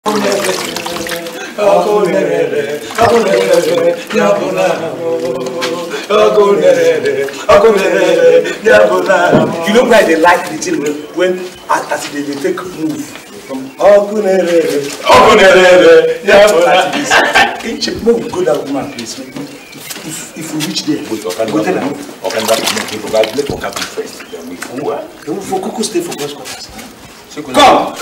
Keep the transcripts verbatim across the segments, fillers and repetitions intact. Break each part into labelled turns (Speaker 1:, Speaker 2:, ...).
Speaker 1: You know why they like the thing when as, as they, they take move from Okunere, Okunere, Yabola. When we go that woman place, if, if we reach there, wait, okay, go tell them. Okay, let Oka be first. Then we go. For Coco stay for boss quarters. Come.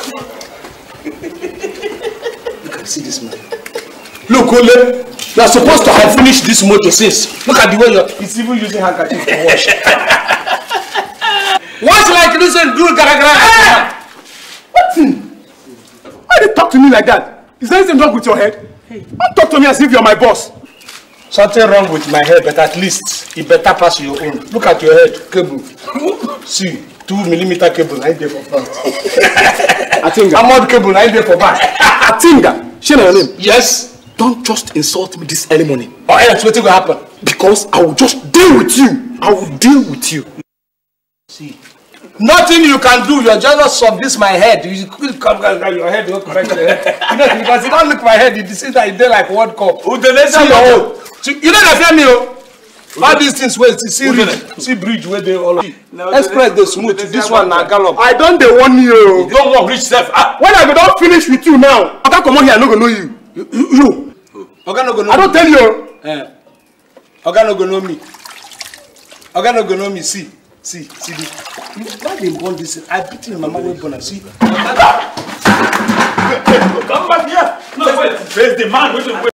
Speaker 1: Look at see this man. Look, Ole, you are supposed to have finished this motor since. Look at the way you're. He's even using handkerchief to wash. Wash like this and do gara gara. What thing? Why do you talk to me like that? Is there anything wrong with your head? Hey. Don't talk to me as if you're my boss. Something wrong with my head, but at least it better pass your own. Look at your head, cable. See, two millimeter cable, I there for front. Atinga. I'm on cable, I there for back. Atinga. Share your name. Yes. Don't just insult me this early morning. Or else what will happen? Because I will just deal with you. I will deal with you. See. Nothing you can do. You're jealous of this my head. You could come your head will correct the head. You know, because you don't look my head, you see that it's there like World Cup. Who the see your own. See, you don't have me, oh. All these things where see bridge, see bridge where they all no, express the smooth. This one na gallop. I don't they want you. You don't want rich self. Ah. When I don't finish with you now, I can't come on here. I no go know you. You. you. Oga no go know I don't me. Tell you. Eh. Oga no go know me. Oga no go know me. See, see, see this. Why they born this? I beat him, mama will born. See. Come back here. No wait. Face the man. Wait.